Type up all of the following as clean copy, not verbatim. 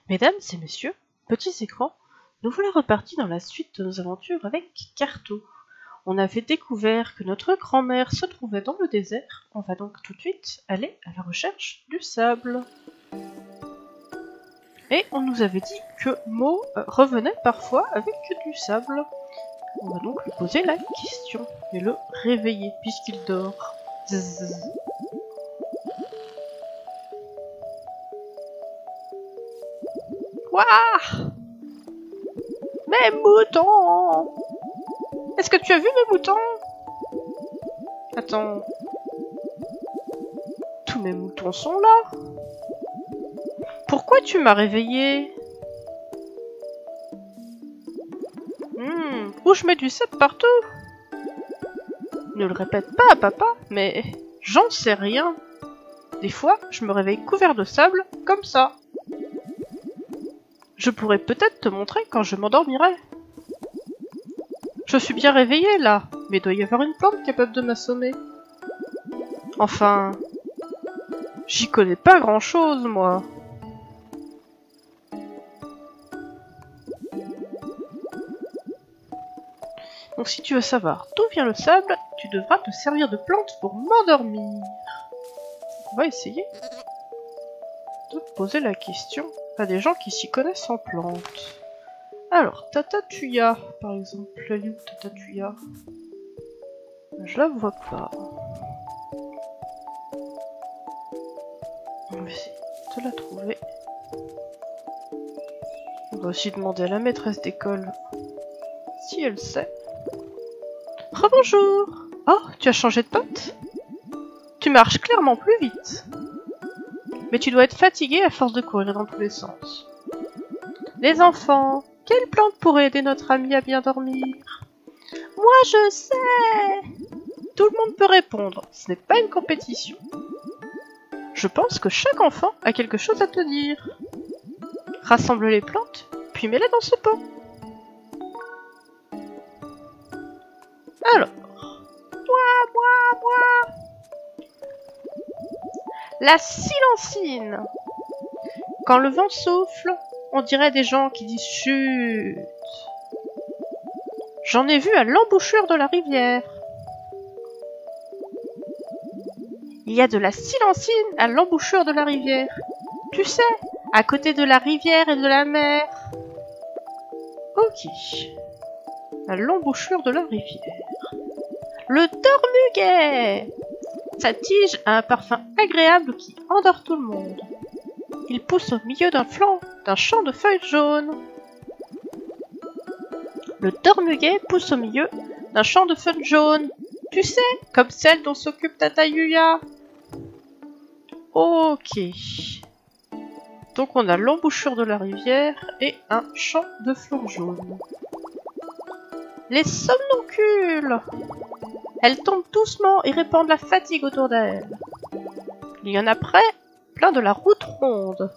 Mesdames et messieurs, petits écrans, nous voilà repartis dans la suite de nos aventures avec Carto. On avait découvert que notre grand-mère se trouvait dans le désert. On va donc tout de suite aller à la recherche du sable. Et on nous avait dit que Mo revenait parfois avec du sable. On va donc lui poser la question et le réveiller puisqu'il dort. Zzz. Wouah! Mes moutons! Est-ce que tu as vu mes moutons? Attends. Tous mes moutons sont là. Pourquoi tu m'as réveillé? Où je mets du sable partout? Ne le répète pas à papa, mais j'en sais rien. Des fois, je me réveille couvert de sable, comme ça. Je pourrais peut-être te montrer quand je m'endormirai. Je suis bien réveillée là, mais il doit y avoir une plante capable de m'assommer. Enfin, j'y connais pas grand-chose, moi. Donc si tu veux savoir d'où vient le sable, tu devras te servir de plante pour m'endormir. On va essayer de poser la question à des gens qui s'y connaissent en plantes. Alors, Tatatuya, par exemple. Elle est où, Tatatuya? Je la vois pas. On va essayer de la trouver. On va aussi demander à la maîtresse d'école si elle sait. Rebonjour! Oh, tu as changé de pote? Tu marches clairement plus vite. Mais tu dois être fatigué à force de courir dans tous les sens. Les enfants, quelle plante pourrait aider notre ami à bien dormir? Moi je sais! Tout le monde peut répondre, ce n'est pas une compétition. Je pense que chaque enfant a quelque chose à te dire. Rassemble les plantes, puis mets-les dans ce pot. Alors, moi. La silencine. Quand le vent souffle, on dirait des gens qui disent chut. J'en ai vu à l'embouchure de la rivière. Il y a de la silencine à l'embouchure de la rivière. Tu sais, à côté de la rivière et de la mer. Ok. À l'embouchure de la rivière. Le dormuguet! Sa tige a un parfum agréable qui endort tout le monde. Il pousse au milieu d'un champ de feuilles jaunes. Le dormuguet pousse au milieu d'un champ de feuilles jaunes. Tu sais, comme celle dont s'occupe Tatayuya. Ok. Donc on a l'embouchure de la rivière et un champ de fleurs jaunes. Les somnambules! Elles tombent doucement et répandent la fatigue autour d'elles. Il y en a plein de la route ronde.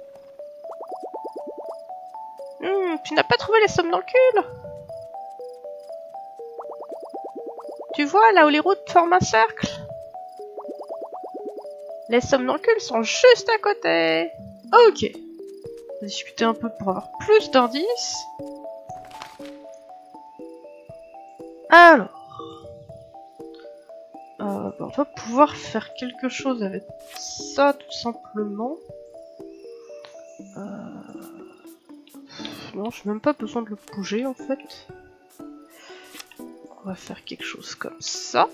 Tu n'as pas trouvé les somnambules? Tu vois là où les routes forment un cercle? Les somnambules sont juste à côté. Ok. On va discuter un peu pour avoir plus d'indices. Alors. On va pouvoir faire quelque chose avec ça tout simplement. Non, j'ai même pas besoin de le bouger en fait. On va faire quelque chose comme ça.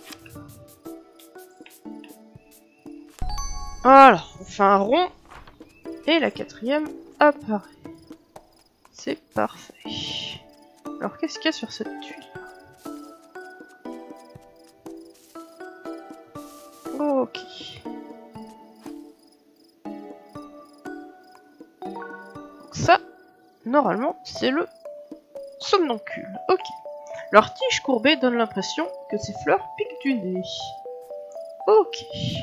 Voilà, on fait un rond. Et la quatrième apparaît. C'est parfait. Alors qu'est-ce qu'il y a sur cette tuile? Ok. Ça, normalement, c'est le somnambule. Ok. Leur tige courbée donne l'impression que ces fleurs piquent du nez. Ok.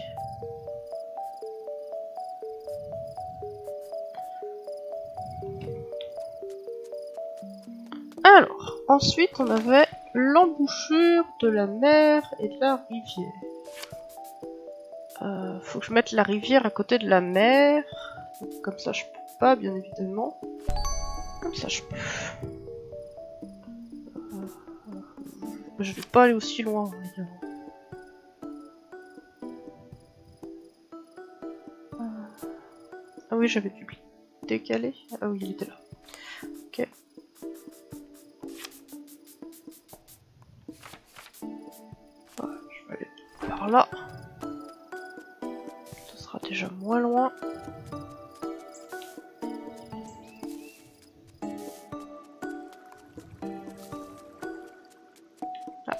Alors, ensuite, on avait l'embouchure de la mer et de la rivière. Faut que je mette la rivière à côté de la mer. Comme ça, je peux pas, bien évidemment. Comme ça, je peux... Je vais pas aller aussi loin, évidemment. Ah oui, j'avais dû décaler. Ah oui, il était là. Ok. Voilà, je vais aller par là. Ce sera déjà moins loin. Ah.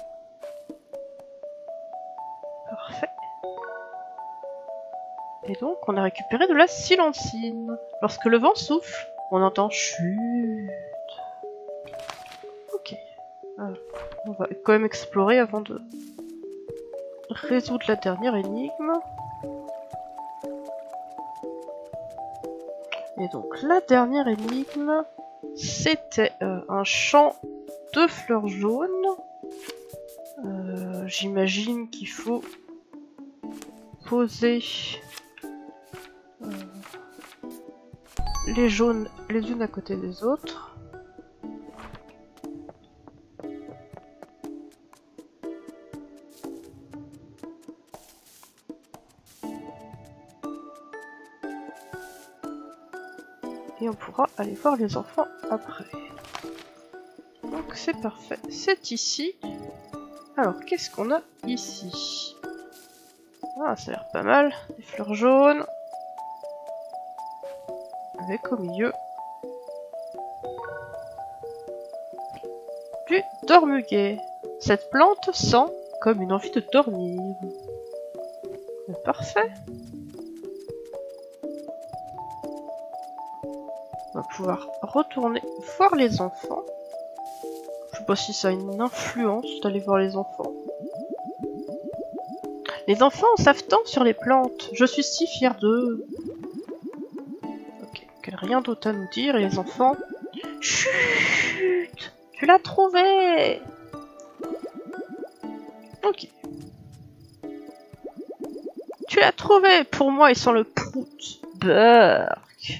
Parfait. Et donc, on a récupéré de la silentine. Lorsque le vent souffle, on entend chut. Ok. On va quand même explorer avant de résoudre la dernière énigme. Et donc, la dernière énigme, c'était un champ de fleurs jaunes. J'imagine qu'il faut poser les jaunes les unes à côté des autres. Et on pourra aller voir les enfants après. Donc c'est parfait, c'est ici. Alors qu'est-ce qu'on a ici? Ah, ça a l'air pas mal, des fleurs jaunes. Avec au milieu du dormuguet. Cette plante sent comme une envie de dormir. Parfait. On va pouvoir retourner voir les enfants. Je sais pas si ça a une influence d'aller voir les enfants. Les enfants savent tant sur les plantes. Je suis si fière d'eux. Ok, donc rien d'autre à nous dire. Et les enfants... Chut! Tu l'as trouvé! Ok. Tu l'as trouvé! Pour moi, ils sont le prout. Burk.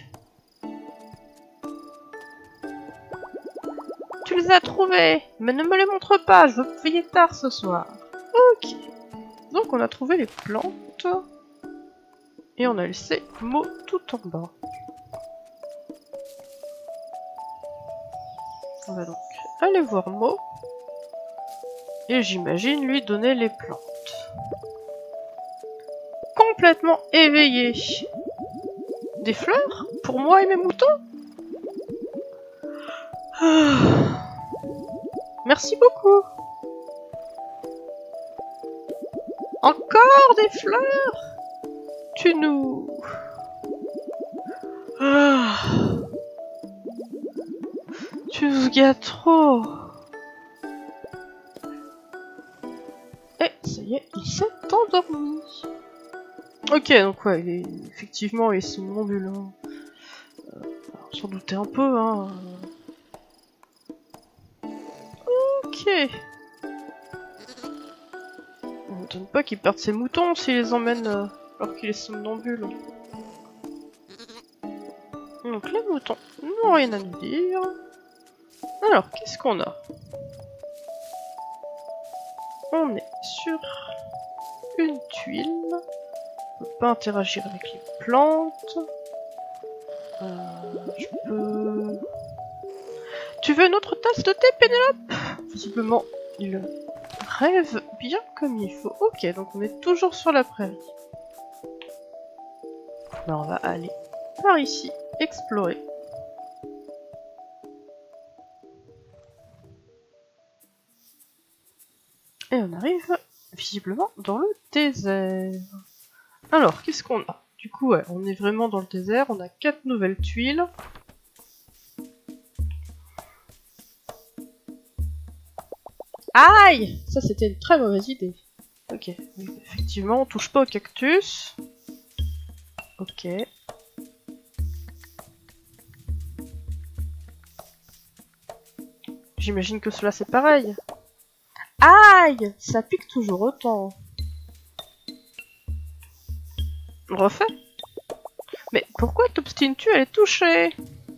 Tu les as trouvés! Mais ne me les montre pas, je veux veiller tard ce soir. Ok. Donc on a trouvé les plantes. Et on a laissé Mo tout en bas. On va donc aller voir Mo. Et j'imagine lui donner les plantes. Complètement éveillé. Des fleurs? Pour moi et mes moutons? Merci beaucoup. Encore des fleurs? Tu nous... Tu nous gâtes trop. Et ça y est, il s'est endormi. Ok, donc ouais, effectivement, il est somnambule. Hein. On s'en doutait un peu, hein. Ok. On ne m'étonne pas qu'il perde ses moutons s'il les emmène alors qu'il est somnambule. Donc les moutons n'ont rien à nous dire. Alors, qu'est-ce qu'on a? On est sur une tuile. On peut pas interagir avec les plantes. Je peux... Tu veux une autre tasse de thé, Pénélope? Visiblement, il rêve bien comme il faut. Ok, donc on est toujours sur la prairie. Ben, on va aller par ici, explorer. Et on arrive visiblement dans le désert. Alors, qu'est-ce qu'on a? Du coup, ouais, on est vraiment dans le désert. On a 4 nouvelles tuiles. Aïe! Ça, c'était une très mauvaise idée. Ok, oui, effectivement, on touche pas au cactus. Ok. J'imagine que cela c'est pareil. Aïe! Ça pique toujours autant. On refait? Mais Pourquoi t'obstines-tu à les toucher?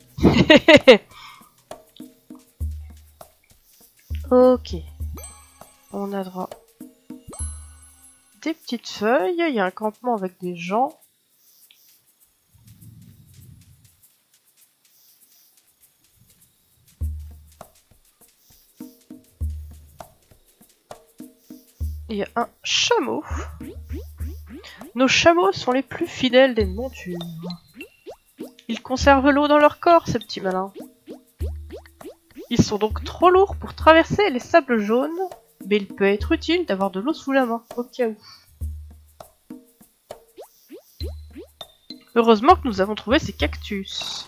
Ok. On a droit des petites feuilles. Il y a un campement avec des gens. Il y a un chameau. Nos chameaux sont les plus fidèles des montures. Ils conservent l'eau dans leur corps, ces petits malins. Ils sont donc trop lourds pour traverser les sables jaunes, mais il peut être utile d'avoir de l'eau sous la main, au cas où. Heureusement que nous avons trouvé ces cactus.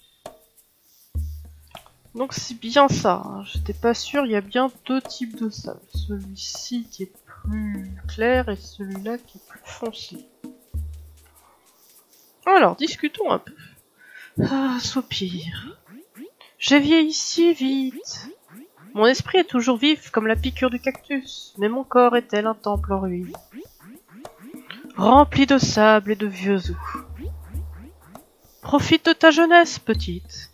Donc c'est bien ça, hein. J'étais pas sûr, il y a bien deux types de sable. Celui-ci qui est plus clair et celui-là qui est plus foncé. Alors, discutons un peu. Ah, soupir. J'ai vieilli si vite. Mon esprit est toujours vif comme la piqûre du cactus, mais mon corps est tel un temple en ruine, rempli de sable et de vieux os. Profite de ta jeunesse, petite.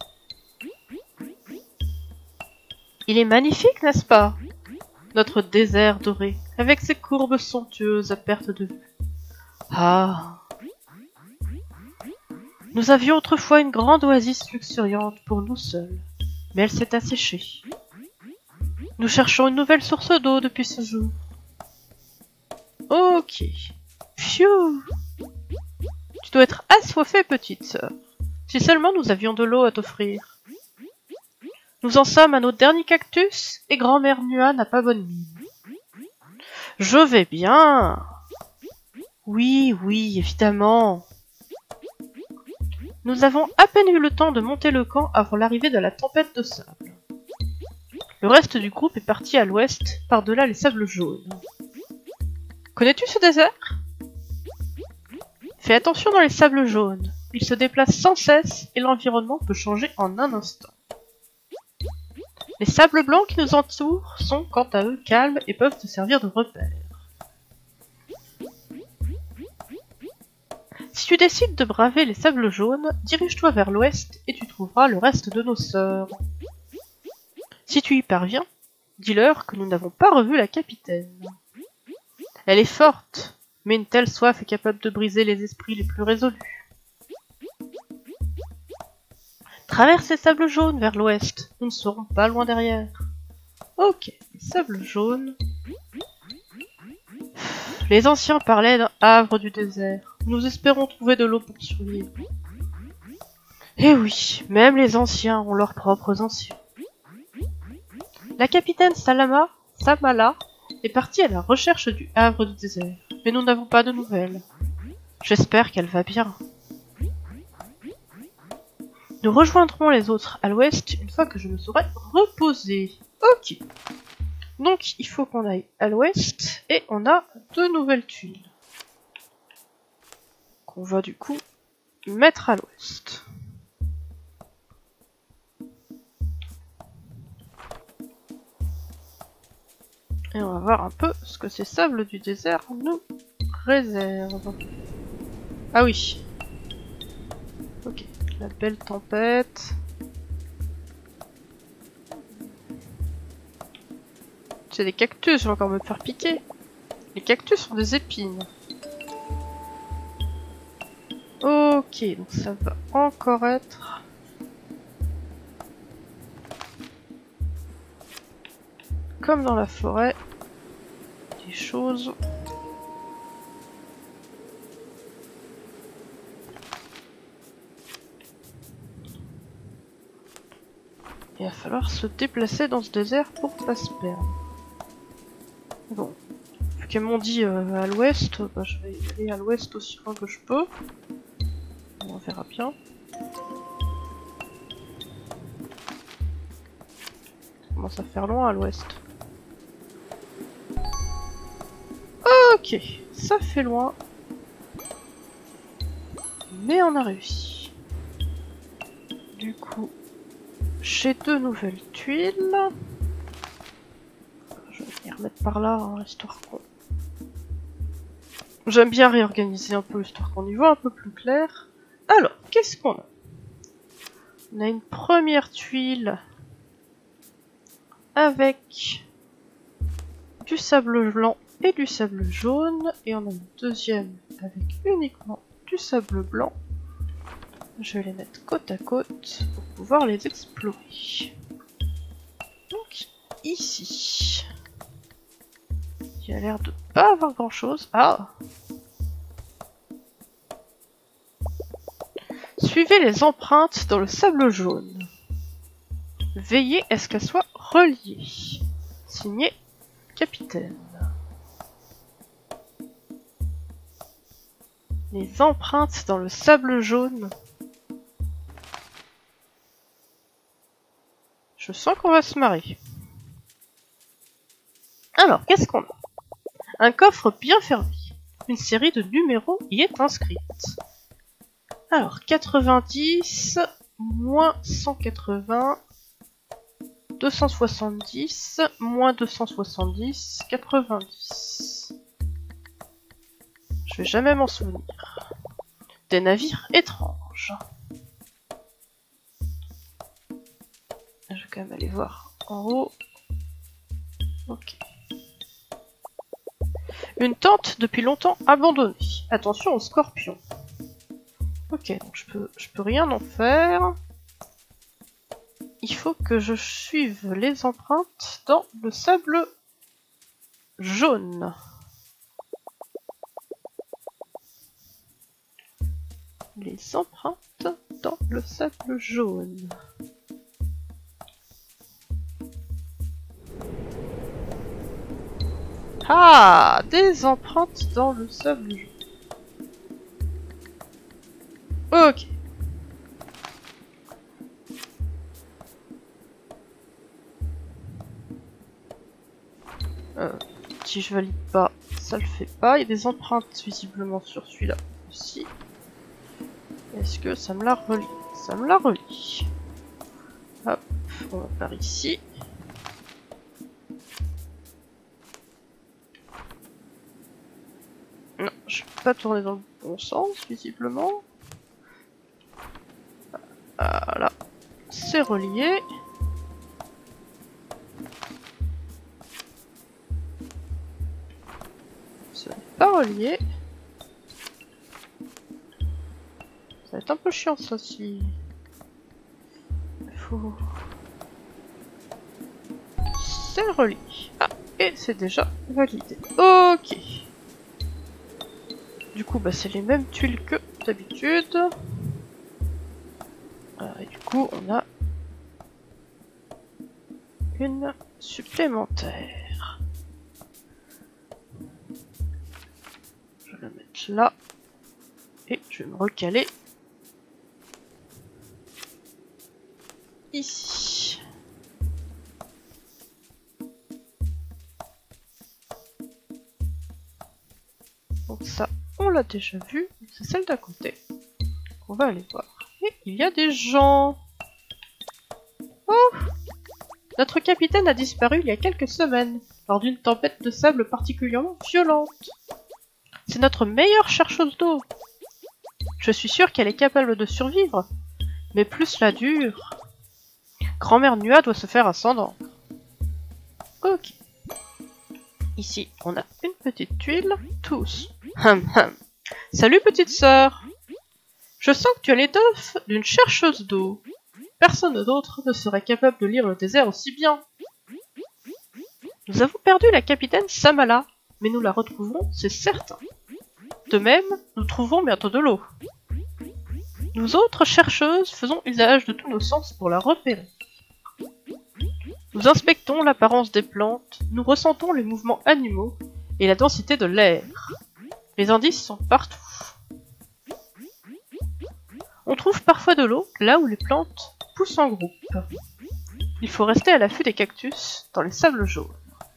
Il est magnifique, n'est-ce pas? Notre désert doré, avec ses courbes somptueuses à perte de vue. Ah! Nous avions autrefois une grande oasis luxuriante pour nous seuls, mais elle s'est asséchée. Nous cherchons une nouvelle source d'eau depuis ce jour. Ok. Phew! Tu dois être assoiffée, petite sœur. Si seulement nous avions de l'eau à t'offrir. Nous en sommes à nos derniers cactus et grand-mère Nua n'a pas bonne mine. Je vais bien. Oui, oui, évidemment. Nous avons à peine eu le temps de monter le camp avant l'arrivée de la tempête de sable. Le reste du groupe est parti à l'ouest, par-delà les sables jaunes. Connais-tu ce désert? Fais attention dans les sables jaunes. Ils se déplacent sans cesse et l'environnement peut changer en un instant. Les sables blancs qui nous entourent sont, quant à eux, calmes et peuvent te servir de repère. Si tu décides de braver les sables jaunes, dirige-toi vers l'ouest et tu trouveras le reste de nos sœurs. Si tu y parviens, dis-leur que nous n'avons pas revu la capitaine. Elle est forte, mais une telle soif est capable de briser les esprits les plus résolus. Traverse les sables jaunes vers l'ouest, nous ne serons pas loin derrière. Ok, les sables jaunes. Les anciens parlaient d'un havre du désert. Nous espérons trouver de l'eau pour survivre. Eh oui, même les anciens ont leurs propres anciens. La capitaine Samala est partie à la recherche du havre du désert, mais nous n'avons pas de nouvelles. J'espère qu'elle va bien. Nous rejoindrons les autres à l'ouest une fois que je me serai reposée. Ok. Donc il faut qu'on aille à l'ouest et on a deux nouvelles tuiles. Qu'on va du coup mettre à l'ouest. Et on va voir un peu ce que ces sables du désert nous réservent. Ah oui. Ok, la belle tempête. C'est des cactus, je vais encore me faire piquer. Les cactus sont des épines. Ok, donc ça va encore être... comme dans la forêt, des choses... Il va falloir se déplacer dans ce désert pour pas se perdre. Bon, vu qu'elles m'ont dit à l'ouest, bah, je vais aller à l'ouest aussi loin que je peux. On verra bien. Ça commence à faire loin à l'ouest. Ok, ça fait loin. Mais on a réussi. Du coup, j'ai deux nouvelles tuiles. Je vais les remettre par là, hein, histoire qu'on... J'aime bien réorganiser un peu, histoire qu'on y voit un peu plus clair. Alors, qu'est-ce qu'on a? On a une première tuile avec du sable blanc et du sable jaune. Et on a une deuxième avec uniquement du sable blanc. Je vais les mettre côte à côte pour pouvoir les explorer. Donc, ici, il y a l'air de pas avoir grand chose. Ah! Suivez les empreintes dans le sable jaune. Veillez à ce qu'elles soient reliées. Signé Capitaine. Les empreintes dans le sable jaune. Je sens qu'on va se marrer. Alors, qu'est-ce qu'on a? Un coffre bien fermé. Une série de numéros y est inscrite. Alors, 90, moins 180, 270, moins 270, 90. Je vais jamais m'en souvenir. Des navires étranges. Je vais quand même aller voir en haut. Ok. Une tente depuis longtemps abandonnée. Attention aux scorpions. Ok, donc je peux rien en faire. Il faut que je suive les empreintes dans le sable jaune. Les empreintes dans le sable jaune. Ah, des empreintes dans le sable jaune. Ok. Si je valide pas, ça le fait pas. Il y a des empreintes visiblement sur celui-là aussi. Est-ce que ça me la relie? Ça me la relie. Hop, on va par ici. Non, je peux pas tourner dans le bon sens, visiblement. Voilà, c'est relié. Ce n'est pas relié. Ça va être un peu chiant ça si... Faut... C'est relié. Ah, et c'est déjà validé. Ok. Du coup, bah, c'est les mêmes tuiles que d'habitude. Et du coup, on a une supplémentaire. Je vais la mettre là. Et je vais me recaler ici. Donc ça, on l'a déjà vu. C'est celle d'à côté. On va aller voir. Et il y a des gens. Oh! Notre capitaine a disparu il y a quelques semaines, lors d'une tempête de sable particulièrement violente. C'est notre meilleure chercheuse d'eau. Je suis sûre qu'elle est capable de survivre, mais plus cela dure. Grand-mère Nua doit se faire un sang d'encre. Ok. Ici, on a une petite tuile. Tous. Salut petite sœur. Je sens que tu as l'étoffe d'une chercheuse d'eau. Personne d'autre ne serait capable de lire le désert aussi bien. Nous avons perdu la capitaine Samala, mais nous la retrouverons, c'est certain. De même, nous trouverons bientôt de l'eau. Nous autres chercheuses faisons usage de tous nos sens pour la repérer. Nous inspectons l'apparence des plantes, nous ressentons les mouvements animaux et la densité de l'air. Les indices sont partout. On trouve parfois de l'eau là où les plantes poussent en groupe. Il faut rester à l'affût des cactus dans les sables jaunes.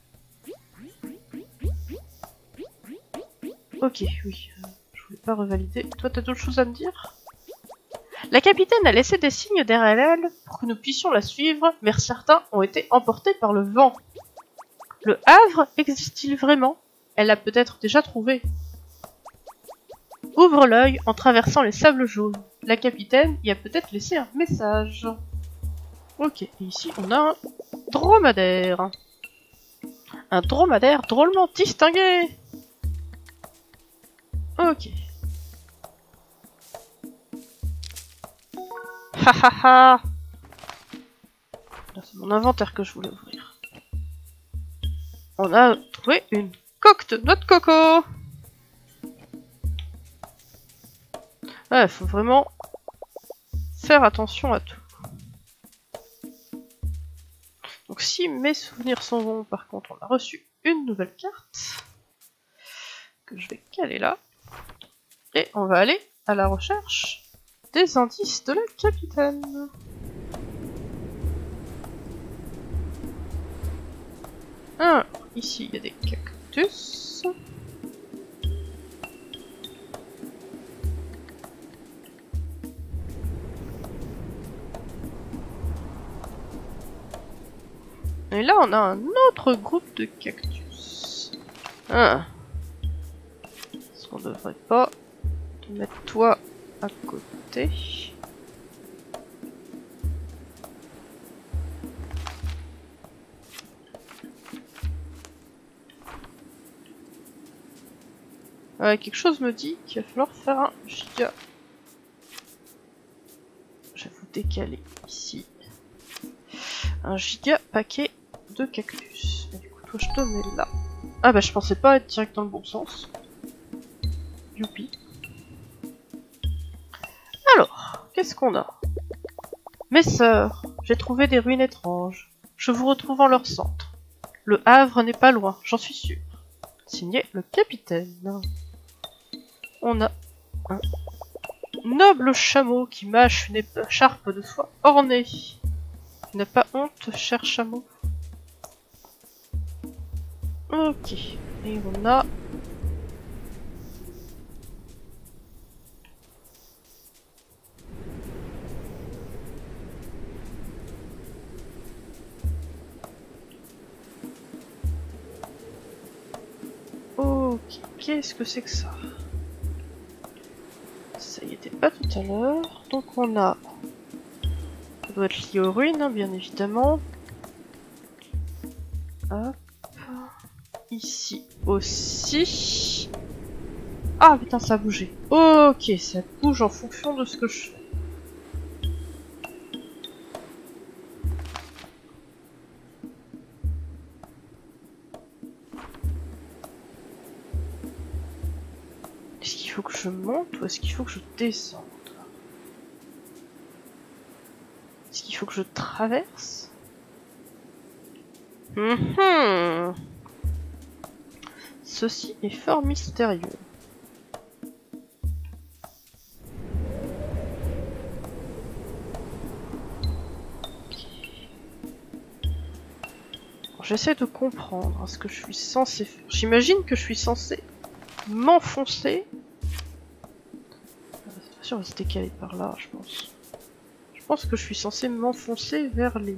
Ok, oui, je voulais pas revalider. Toi, t'as d'autres choses à me dire? La capitaine a laissé des signes derrière elle pour que nous puissions la suivre, mais certains ont été emportés par le vent. Le Havre existe-t-il vraiment? Elle l'a peut-être déjà trouvé. Ouvre l'œil en traversant les sables jaunes. La capitaine y a peut-être laissé un message. Ok, et ici on a un dromadaire. Un dromadaire drôlement distingué. Ok. Ha ha ha. C'est mon inventaire que je voulais ouvrir. On a trouvé une coque de noix de coco. Ouais, faut vraiment faire attention à tout. Donc si mes souvenirs sont bons, par contre, on a reçu une nouvelle carte que je vais caler là. Et on va aller à la recherche des indices de la capitaine. Ah, ici il y a des cactus. Et là on a un autre groupe de cactus. Ah. Est-ce qu'on devrait pas te mettre toi à côté? Quelque chose me dit qu'il va falloir faire un giga. Je vais vous décaler ici. Un giga paquet de cactus. Et du coup, toi, je te mets là. Ah bah, je pensais pas être direct dans le bon sens. Youpi. Alors, qu'est-ce qu'on a? Mes sœurs, j'ai trouvé des ruines étranges. Je vous retrouve en leur centre. Le Havre n'est pas loin, j'en suis sûr. Signé le capitaine. On a un noble chameau qui mâche une écharpe de soie ornée. N'a pas honte, cher chameau. Ok. Et on a... Ok. Qu'est-ce que c'est que ça? Ça y était pas tout à l'heure. Donc on a... Ça doit être lié aux ruines, hein, bien évidemment. Hop. Ici aussi. Ah putain, ça a bougé. Ok, ça bouge en fonction de ce que je fais. Est-ce qu'il faut que je monte ou est-ce qu'il faut que je descende? Est-ce qu'il faut que je traverse? Ceci est fort mystérieux. J'essaie de comprendre ce que je suis censé faire. J'imagine que je suis censé m'enfoncer. C'est sûr, on va se décaler par là, je pense. Je pense que je suis censé m'enfoncer vers les...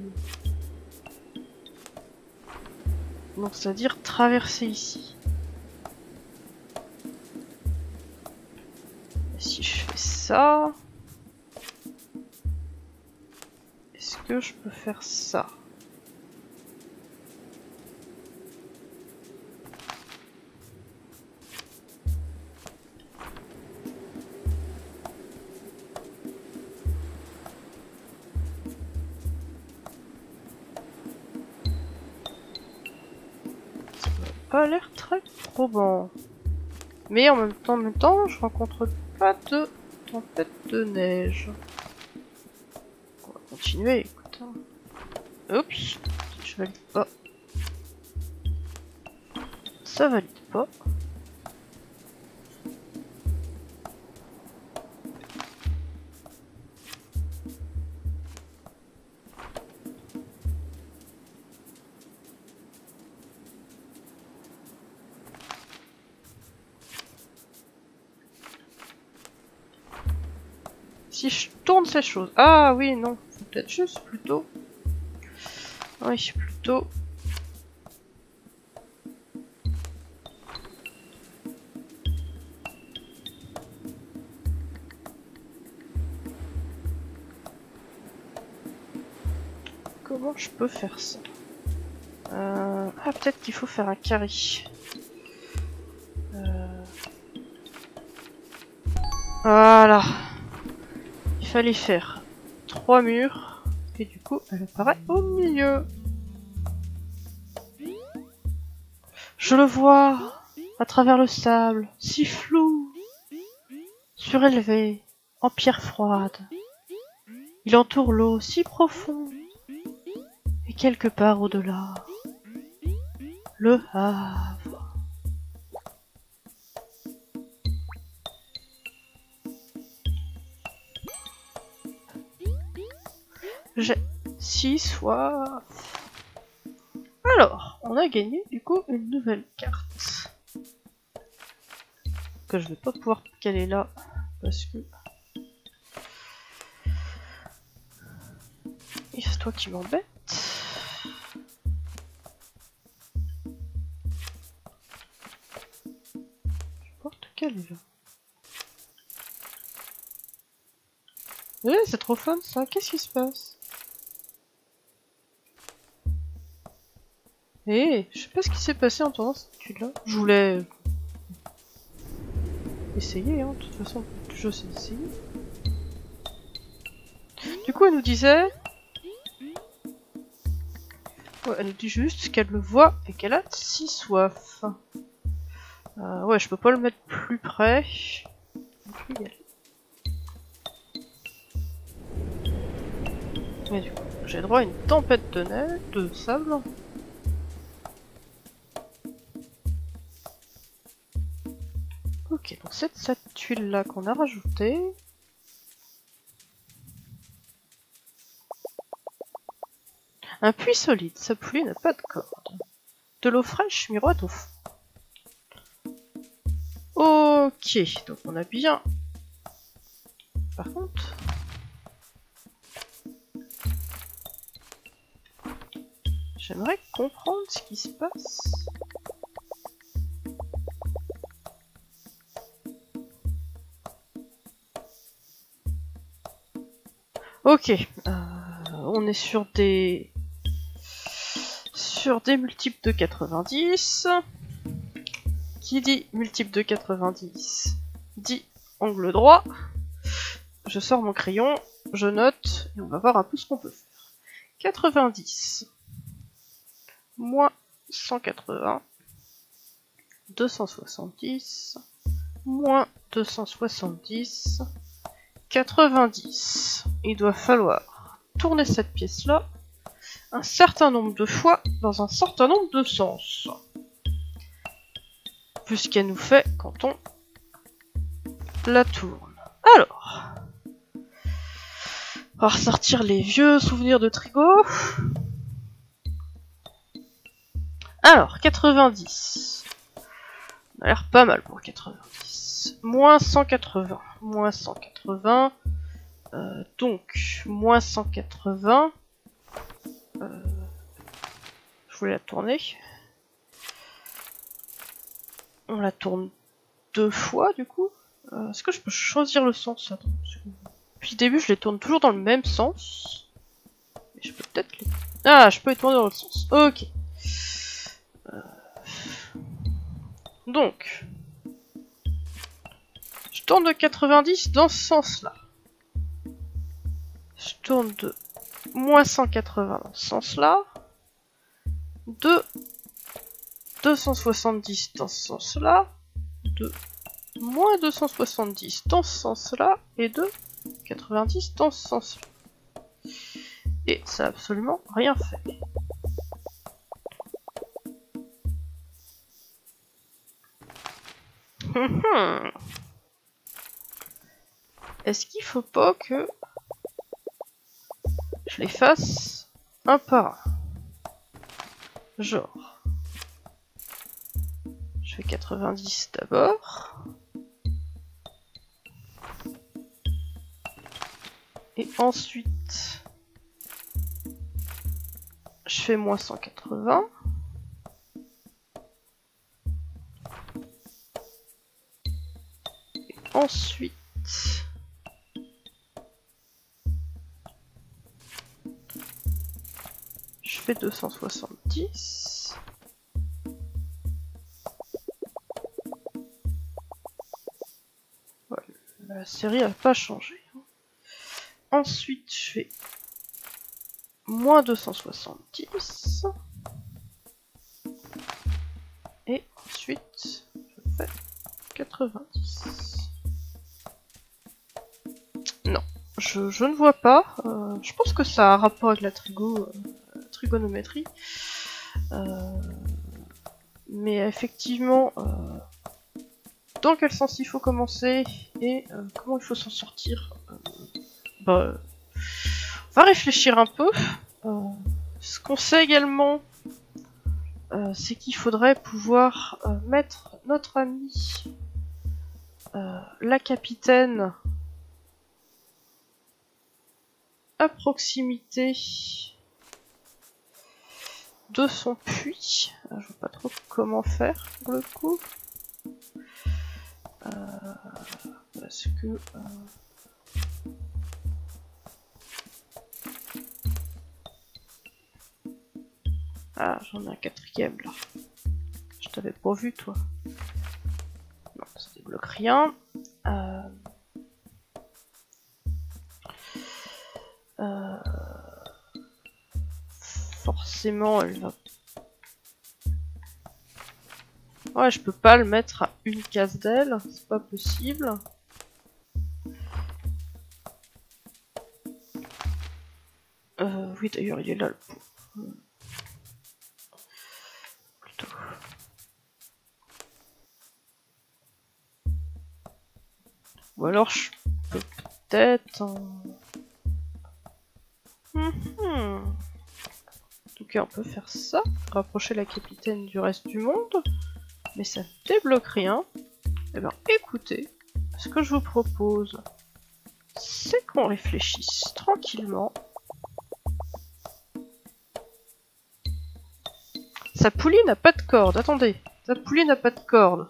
Donc, c'est-à-dire traverser ici. Et si je fais ça... Est-ce que je peux faire ça? Pas l'air très probant. Mais en même temps, je rencontre pas de tempête de neige. On va continuer, écoute. Oups, je valide pas. Ça valide pas. Si je tourne ces choses... Ah oui, non. Faut peut-être juste plutôt... Oui, plutôt... Comment je peux faire ça? Ah, peut-être qu'il faut faire un carré. Voilà. Il fallait faire 3 murs. Et du coup, elle apparaît au milieu. Je le vois à travers le sable, si flou, surélevé, en pierre froide. Il entoure l'eau si profonde. Et quelque part au-delà, le Havre. J'ai si soif. Alors, on a gagné du coup une nouvelle carte. Que je vais pas pouvoir caler là, parce que... Et c'est toi qui m'embête. N'importe quel là. C'est trop fun ça, qu'est-ce qui se passe? Je sais pas ce qui s'est passé en tournant cette étude là. Je voulais essayer, hein, de toute façon, le jeu c'est d'essayer. Du coup, elle nous disait... Ouais, elle nous dit juste qu'elle le voit et qu'elle a si soif. Ouais, je peux pas le mettre plus près. Mais du coup, j'ai droit à une tempête de neige, de sable. Ok, donc c'est cette tuile là qu'on a rajoutée. Un puits solide, sa pluie n'a pas de corde. De l'eau fraîche miroite au fond. Ok, donc on a bien... Par contre... J'aimerais comprendre ce qui se passe. Ok, on est sur des multiples de 90. Qui dit multiple de 90 dit angle droit. Je sors mon crayon, je note et on va voir un peu ce qu'on peut faire. 90 moins 180 270 moins 270 90. Il doit falloir tourner cette pièce-là un certain nombre de fois dans un certain nombre de sens. Plus ce qu'elle nous fait quand on la tourne. Alors, on va ressortir les vieux souvenirs de Trigo. Alors, 90. On a l'air pas mal pour 90. Moins 180. Moins 180. Donc, moins 180. Je voulais la tourner. On la tourne 2 fois du coup. Est-ce que je peux choisir le sens? Attends, depuis le début je les tourne toujours dans le même sens. Mais je peux peut-être les... Ah, je peux les tourner dans l'autre sens. Ok. Donc, je tourne de 90 dans ce sens-là. Je tourne de moins 180 dans ce sens-là. De 270 dans ce sens-là. De moins 270 dans ce sens-là. Et de 90 dans ce sens-là. Et ça a absolument rien fait. Est-ce qu'il faut pas que je les fasse un par un? Genre, je fais 90 d'abord. Et ensuite, je fais moins 180. Et ensuite, fais 270. Voilà, la série n'a pas changé. Ensuite, je fais moins 270. Et ensuite, je fais 90. Non, je ne vois pas. Je pense que ça a un rapport avec la trigonométrie. Mais effectivement, dans quel sens il faut commencer et comment il faut s'en sortir, on va réfléchir un peu. Ce qu'on sait également, c'est qu'il faudrait pouvoir mettre notre amie, la capitaine, à proximité de son puits. Je vois pas trop comment faire pour le coup. Parce que... Ah, j'en ai un quatrième là. Je t'avais pas vu toi. Non, ça débloque rien. Forcément, elle va... Ouais, je peux pas le mettre à une case d'elle, c'est pas possible. Oui, d'ailleurs, il est là le pot. Plutôt. Ou alors, je peux peut-être... En tout cas, on peut faire ça, rapprocher la capitaine du reste du monde, mais ça ne débloque rien. Eh bien, écoutez, ce que je vous propose, c'est qu'on réfléchisse tranquillement. Sa poulie n'a pas de corde, attendez, sa poulie n'a pas de corde.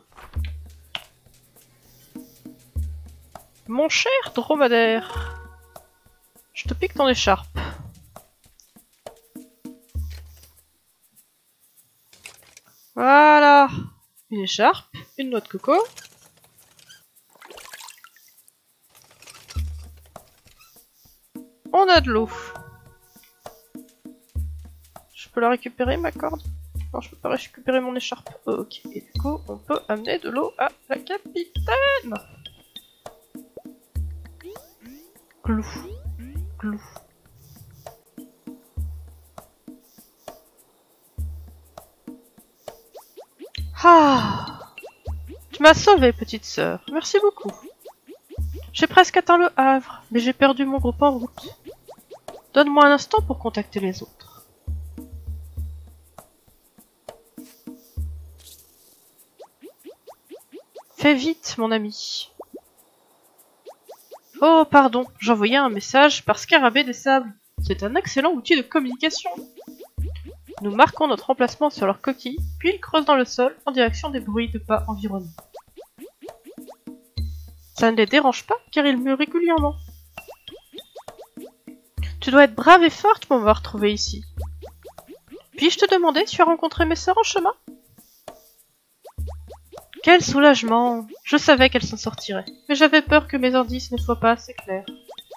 Mon cher dromadaire, je te pique ton écharpe. Voilà, une écharpe, une noix de coco. On a de l'eau. Je peux la récupérer ma corde? Non, je peux pas récupérer mon écharpe. Ok, et du coup, on peut amener de l'eau à la capitaine. Glou, glou. Ah! Tu m'as sauvée, petite sœur. Merci beaucoup. J'ai presque atteint le Havre, mais j'ai perdu mon groupe en route. Donne-moi un instant pour contacter les autres. Fais vite, mon ami. Oh, pardon, j'envoyais un message par Scarabée des Sables. C'est un excellent outil de communication. Nous marquons notre emplacement sur leur coquille, puis ils creusent dans le sol en direction des bruits de pas environnants. Ça ne les dérange pas, car ils meurent régulièrement. Tu dois être brave et forte pour m'avoir trouvé ici. Puis-je te demander si tu as rencontré mes sœurs en chemin? Quel soulagement! Je savais qu'elles s'en sortiraient, mais j'avais peur que mes indices ne soient pas assez clairs.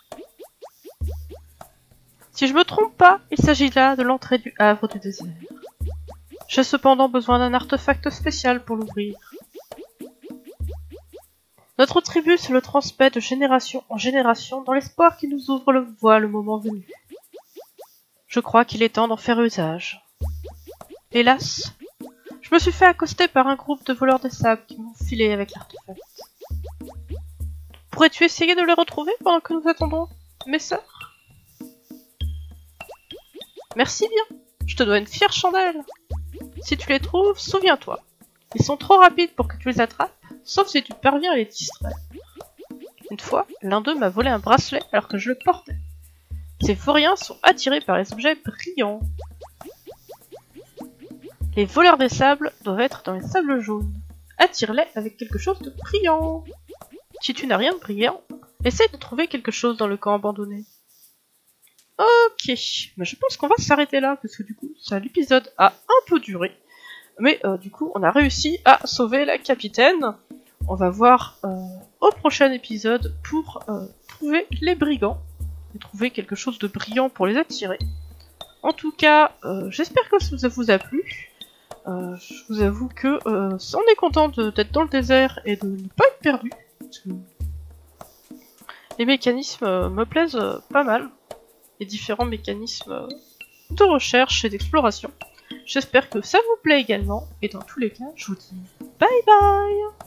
Si je me trompe pas, il s'agit là de l'entrée du Havre du désert. J'ai cependant besoin d'un artefact spécial pour l'ouvrir. Notre tribu se le transmet de génération en génération dans l'espoir qu'il nous ouvre le voie le moment venu. Je crois qu'il est temps d'en faire usage. Hélas, je me suis fait accoster par un groupe de voleurs des sables qui m'ont filé avec l'artefact. Pourrais-tu essayer de les retrouver pendant que nous attendons mes sœurs? Merci bien, je te dois une fière chandelle. Si tu les trouves, souviens-toi. Ils sont trop rapides pour que tu les attrapes, sauf si tu parviens à les distraire. Une fois, l'un d'eux m'a volé un bracelet alors que je le portais. Ces vauriens sont attirés par les objets brillants. Les voleurs des sables doivent être dans les sables jaunes. Attire-les avec quelque chose de brillant. Si tu n'as rien de brillant, essaye de trouver quelque chose dans le camp abandonné. Ok, mais je pense qu'on va s'arrêter là, parce que du coup, l'épisode a un peu duré. Mais du coup, on a réussi à sauver la capitaine. On va voir au prochain épisode pour trouver les brigands. Et trouver quelque chose de brillant pour les attirer. En tout cas, j'espère que ça vous a plu. Je vous avoue que on est content d'être dans le désert et de ne pas être perdu. Parce que les mécanismes me plaisent pas mal. Les différents mécanismes de recherche et d'exploration. J'espère que ça vous plaît également. Et dans tous les cas, je vous dis bye bye!